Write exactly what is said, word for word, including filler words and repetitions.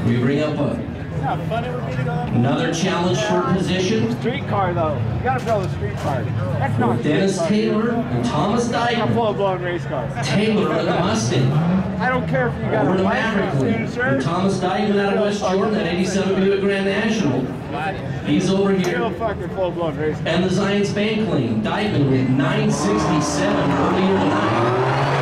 We bring up a, How fun it would be to go up. another challenge for position. Street car though. You gotta build a street car. That's not a street Dennis car. Taylor and Thomas That's a Dyton. full-blown race car. Taylor in the Mustang. I don't care if you got Over a to license, Maverick dude, League. sir. Thomas Dyton out of West Jordan, that eighty-seven Buick Grand National. He's over Real here. fucking full-blown race car. And the Zions Bank Lane. Dyton with nine sixty-seven earlier tonight.